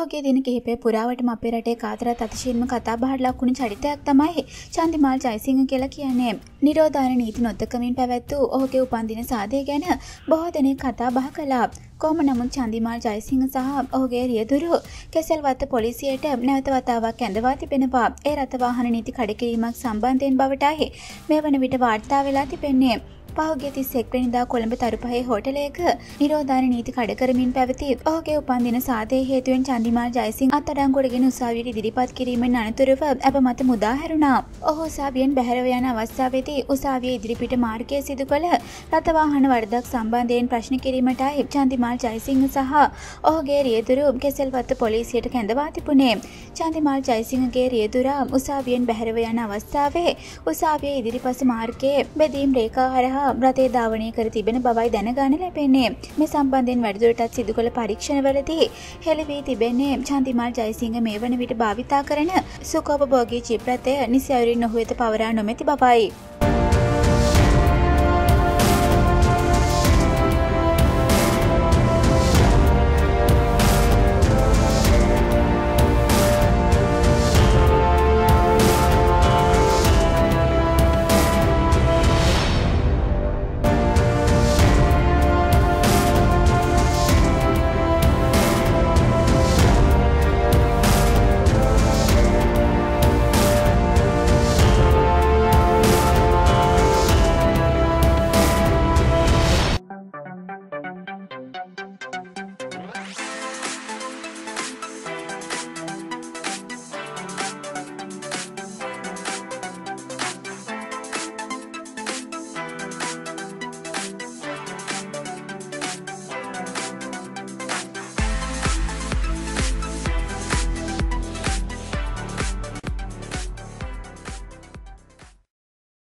පහුගිය දින කිහිපය පුරාවටම අපේ රටේ කාතරත් අතිශයින්ම කතා බහට ලක්වුණු චරිතයක් තමයි චන්දිමාල් ජයසිංහ කියලා කියන්නේ. නිරෝධායන නීති නොදකමින් පැවැත් වූ ඔහුගේ උපන්දින සාදය ගැන බොහෝ දෙනෙක් කතා බහ කළා. කොහොම නමුත් චන්දිමාල් ජයසිංහ සහ ඔහුගේ රියදුරු කෙසෙල්වත්ත පොලිසියට නැවත වතාවක් ඇඳවා තිබෙනවා. ඒ රථ වාහන නීති කඩකිරීමක් සම්බන්ධයෙන් බවටයි මේ වන විට වාර්තා වෙලා තිබෙන්නේ. පහුගිය 31 වෙනිදා කොළඹ තරුපහේ හෝටලයක නිරෝධායන නීති කඩ කරමින් පැවති ඔහුගේ උපන්දින සාදයේ හේතුවෙන් චන්දිමාල් ජයසිංහ අත්අඩංගුවටගෙන උසාවියට ඉදිරිපත් කිරීමෙන් අනතුරුව අප මත මුදා හැරුණා. ඔහු උසාවියෙන් බැහැරව යන අවස්ථාවේදී උසාවියේ ඉදිරිපිට මාර්ගයේ සිදු කළ රථ වාහන වරදක් සම්බන්ධයෙන් ප්‍රශ්න කිරීමටයි චන්දිමාල් ජයසිංහ සහ ඔහුගේ රියදුරු කෙසෙල්වත්ත පොලිසියට කැඳවා තිබුණේ. චන්දිමාල් ජයසිංහගේ රියදුරා උසාවියෙන් බැහැරව යන අවස්ථාවේ උසාවියේ ඉදිරිපස මාර්ගයේ බෙදීම් රේඛා හරහා රථය ධාවනය කර තිබෙන බවයි දැනගන්න ලැබෙන්නේ. මේ සම්බන්ධයෙන් වැඩිදුරටත් සිදු කළ පරීක්ෂණවලදී හෙළි වී තිබෙන්නේ චන්දිමාල් ජයසිංහ මේ වන විට භාවිතා කරන සුඛෝපභෝගී ජීප් රථය නිසි අයුරින් ඔහු වෙත පවරා නොමැති බවයි.